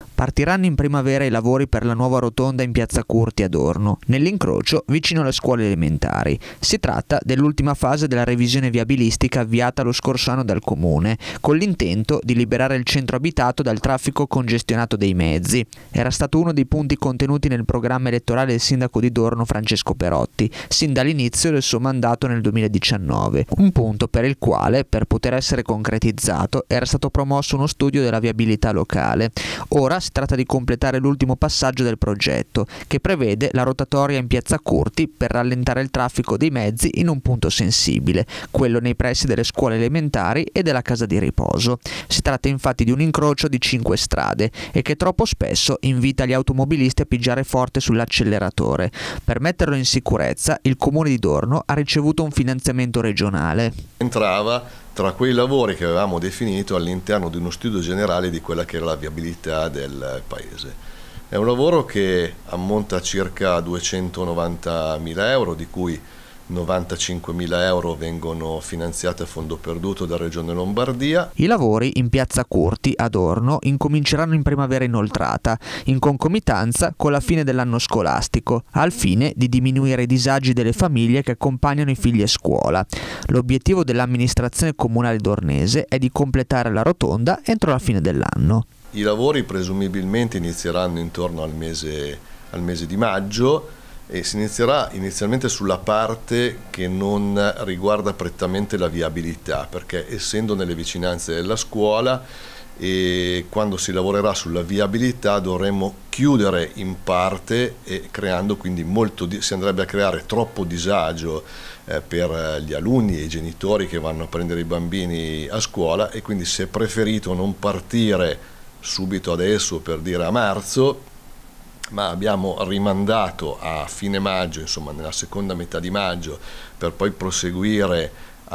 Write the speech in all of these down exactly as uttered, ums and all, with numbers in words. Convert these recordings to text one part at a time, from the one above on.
Partiranno in primavera i lavori per la nuova rotonda in Piazza Curti ad Orno, nell'incrocio vicino alle scuole elementari. Si tratta dell'ultima fase della revisione viabilistica avviata lo scorso anno dal Comune, con l'intento di liberare il centro abitato dal traffico congestionato dei mezzi. Era stato uno dei punti contenuti nel programma elettorale del sindaco di Dorno Francesco Perotti, sin dall'inizio del suo mandato nel duemiladiciannove. Un punto per il quale, per poter essere concretizzato, era stato promosso uno studio della viabilità locale. Ora si tratta di completare l'ultimo passaggio del progetto, che prevede la rotatoria in Piazza Curti per rallentare il traffico dei mezzi in un punto sensibile, quello nei pressi delle scuole elementari e della casa di riposo. Si tratta infatti di un incrocio di cinque strade e che troppo spesso invita gli automobilisti a pigiare forte sull'acceleratore. Per metterlo in sicurezza, il Comune di Dorno ha ricevuto un finanziamento regionale. Entrava tra quei lavori che avevamo definito all'interno di uno studio generale di quella che era la viabilità del paese. È un lavoro che ammonta a circa duecentonovantamila euro, di cui novantacinquemila euro vengono finanziati a fondo perduto da Regione Lombardia. I lavori in Piazza Curti ad Orno incominceranno in primavera inoltrata, in concomitanza con la fine dell'anno scolastico, al fine di diminuire i disagi delle famiglie che accompagnano i figli a scuola. L'obiettivo dell'amministrazione comunale dornese è di completare la rotonda entro la fine dell'anno. I lavori presumibilmente inizieranno intorno al mese, al mese di maggio, e si inizierà inizialmente sulla parte che non riguarda prettamente la viabilità, perché essendo nelle vicinanze della scuola, e quando si lavorerà sulla viabilità dovremmo chiudere in parte, e creando quindi molto, si andrebbe a creare troppo disagio eh, per gli alunni e i genitori che vanno a prendere i bambini a scuola, e quindi si è preferito non partire subito adesso, per dire a marzo, ma abbiamo rimandato a fine maggio, insomma nella seconda metà di maggio, per poi proseguire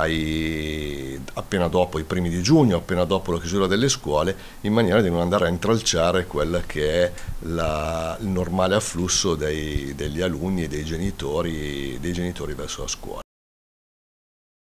ai, appena dopo i primi di giugno, appena dopo la chiusura delle scuole, in maniera di non andare a intralciare quella che è la, il normale afflusso dei, degli alunni e dei genitori, dei genitori verso la scuola.